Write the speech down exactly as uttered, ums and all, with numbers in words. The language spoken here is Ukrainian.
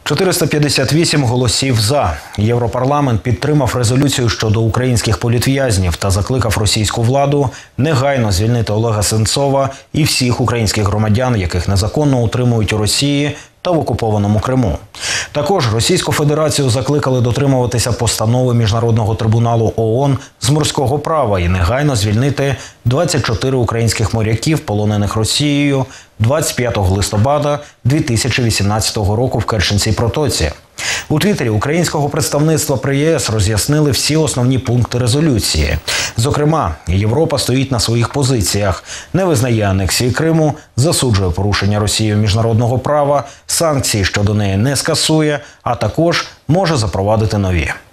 чотириста п'ятдесят вісім голосів «за». Європарламент підтримав резолюцію щодо українських політв'язнів та закликав російську владу негайно звільнити Олега Сенцова і всіх українських громадян, яких незаконно утримують у Росії та в окупованому Криму. Також Російську Федерацію закликали дотримуватися постанови Міжнародного трибуналу ООН з морського права і негайно звільнити двадцять чотири українських моряків, полонених Росією двадцять п'ятого листопада дві тисячі вісімнадцятого року в Керченській протоці. У Твіттері українського представництва при ЄС роз'яснили всі основні пункти резолюції. Зокрема, Європа стоїть на своїх позиціях, не визнає анексії Криму, засуджує порушення Росією міжнародного права, санкції щодо неї не скасує, а також може запровадити нові.